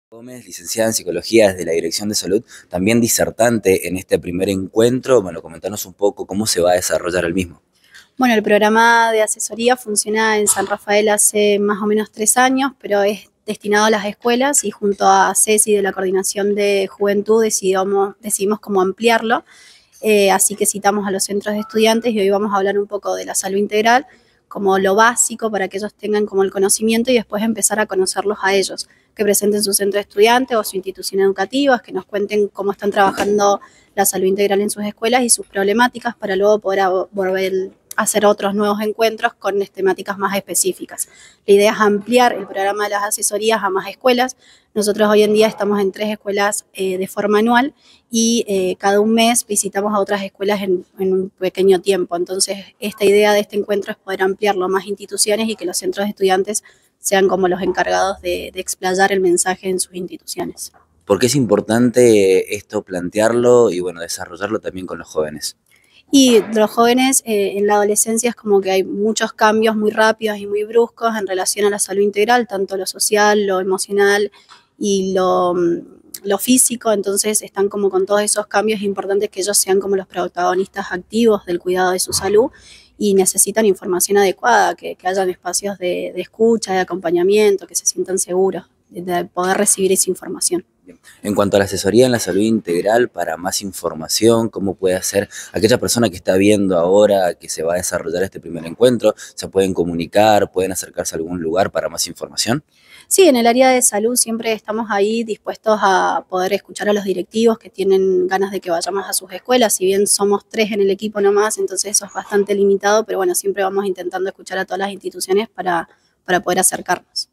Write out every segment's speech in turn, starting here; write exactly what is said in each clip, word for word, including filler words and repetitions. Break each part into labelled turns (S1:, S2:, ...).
S1: Gómez, licenciada en Psicología desde la Dirección de Salud, también disertante en este primer encuentro. Bueno, comentanos un poco cómo se va a desarrollar el mismo.
S2: Bueno, el programa de asesoría funciona en San Rafael hace más o menos tres años, pero es destinado a las escuelas y junto a Ceci de la Coordinación de Juventud decidimos, decidimos cómo ampliarlo. Eh, así que citamos a los centros de estudiantes y hoy vamos a hablar un poco de la salud integral, como lo básico para que ellos tengan como el conocimiento y después empezar a conocerlos a ellos, que presenten su centro de estudiantes o su institución educativa, que nos cuenten cómo están trabajando la salud integral en sus escuelas y sus problemáticas para luego poder volver a hacer otros nuevos encuentros con temáticas más específicas. La idea es ampliar el programa de las asesorías a más escuelas. Nosotros hoy en día estamos en tres escuelas eh, de forma anual y eh, cada un mes visitamos a otras escuelas en, en un pequeño tiempo. Entonces, esta idea de este encuentro es poder ampliarlo a más instituciones y que los centros de estudiantes sean como los encargados de, de explayar el mensaje en sus instituciones.
S1: ¿Por qué es importante esto plantearlo y bueno, desarrollarlo también con los jóvenes?
S2: Y los jóvenes eh, en la adolescencia es como que hay muchos cambios muy rápidos y muy bruscos en relación a la salud integral, tanto lo social, lo emocional y lo, lo físico, entonces están como con todos esos cambios. Es importante que ellos sean como los protagonistas activos del cuidado de su salud y necesitan información adecuada, que, que hayan espacios de, de escucha, de acompañamiento, que se sientan seguros de, de poder recibir esa información.
S1: En cuanto a la asesoría en la salud integral, para más información, ¿cómo puede hacer aquella persona que está viendo ahora que se va a desarrollar este primer encuentro? ¿Se pueden comunicar? ¿Pueden acercarse a algún lugar para más información?
S2: Sí, en el área de salud siempre estamos ahí dispuestos a poder escuchar a los directivos que tienen ganas de que vayamos a sus escuelas. Si bien somos tres en el equipo nomás, entonces eso es bastante limitado, pero bueno, siempre vamos intentando escuchar a todas las instituciones para, para poder acercarnos.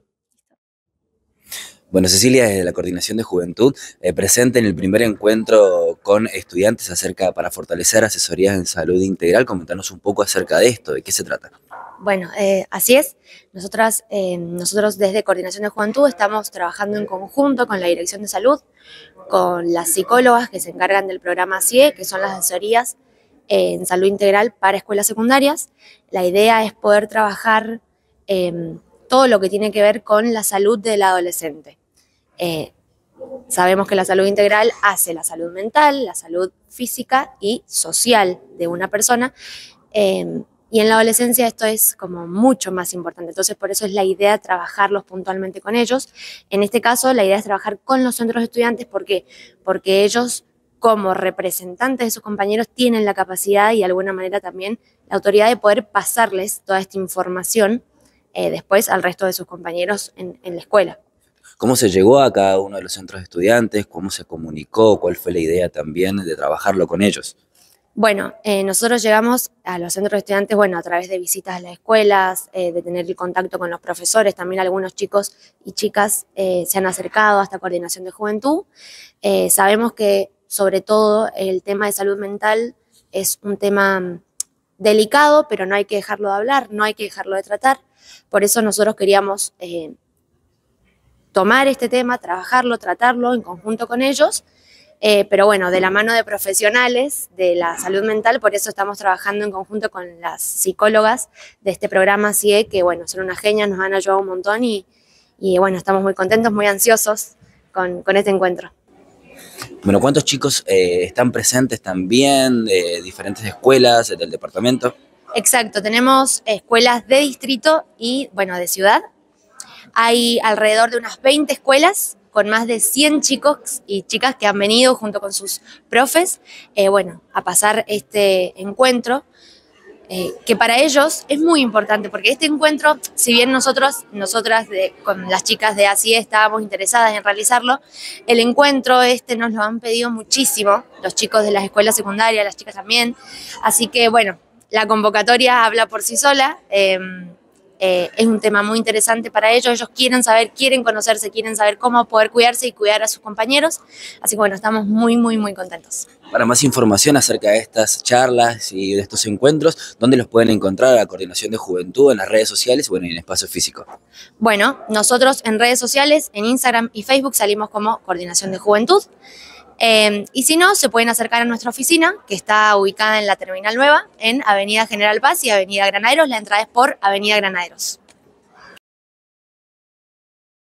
S1: Bueno, Cecilia, desde la Coordinación de Juventud, eh, presente en el primer encuentro con estudiantes acerca para fortalecer asesorías en salud integral. Comentanos un poco acerca de esto, ¿de qué se trata?
S3: Bueno, eh, así es. Nosotras, eh, nosotros desde Coordinación de Juventud estamos trabajando en conjunto con la Dirección de Salud, con las psicólogas que se encargan del programa C I E, que son las asesorías eh, en salud integral para escuelas secundarias. La idea es poder trabajar eh, todo lo que tiene que ver con la salud del adolescente. Eh, sabemos que la salud integral hace la salud mental, la salud física y social de una persona, eh, y en la adolescencia esto es como mucho más importante. Entonces, por eso es la idea trabajarlos puntualmente con ellos. En este caso, la idea es trabajar con los centros de estudiantes. ¿Por qué? Porque ellos, como representantes de sus compañeros, tienen la capacidad y de alguna manera también la autoridad de poder pasarles toda esta información eh, después al resto de sus compañeros en, en la escuela.
S1: ¿Cómo se llegó a cada uno de los centros de estudiantes? ¿Cómo se comunicó? ¿Cuál fue la idea también de trabajarlo con ellos?
S3: Bueno, eh, nosotros llegamos a los centros de estudiantes, bueno, a través de visitas a las escuelas, eh, de tener el contacto con los profesores. También algunos chicos y chicas eh, se han acercado a esta Coordinación de Juventud. Eh, sabemos que, sobre todo, el tema de salud mental es un tema delicado, pero no hay que dejarlo de hablar, no hay que dejarlo de tratar. Por eso nosotros queríamos eh, tomar este tema, trabajarlo, tratarlo en conjunto con ellos, eh, pero bueno, de la mano de profesionales de la salud mental. Por eso estamos trabajando en conjunto con las psicólogas de este programa C I E, que bueno, son unas genias, nos han ayudado un montón y, y bueno, estamos muy contentos, muy ansiosos con, con este encuentro.
S1: Bueno, ¿cuántos chicos eh, están presentes también de diferentes escuelas del departamento?
S3: Exacto, tenemos escuelas de distrito y bueno, de ciudad. Hay alrededor de unas veinte escuelas con más de cien chicos y chicas que han venido junto con sus profes, eh, bueno, a pasar este encuentro, eh, que para ellos es muy importante, porque este encuentro, si bien nosotros, nosotras de, con las chicas de A C I E estábamos interesadas en realizarlo, el encuentro este nos lo han pedido muchísimo, los chicos de las escuelas secundarias, las chicas también, así que bueno, la convocatoria habla por sí sola. eh, Eh, es un tema muy interesante para ellos. Ellos quieren saber, quieren conocerse, quieren saber cómo poder cuidarse y cuidar a sus compañeros. Así que bueno, estamos muy, muy, muy contentos.
S1: Para más información acerca de estas charlas y de estos encuentros, ¿dónde los pueden encontrar a la Coordinación de Juventud? ¿En las redes sociales? Bueno, y en espacio físico.
S3: Bueno, nosotros en redes sociales, en Instagram y Facebook, salimos como Coordinación de Juventud. Eh, y si no, se pueden acercar a nuestra oficina, que está ubicada en la Terminal Nueva, en Avenida General Paz y Avenida Granaderos. La entrada es por Avenida Granaderos.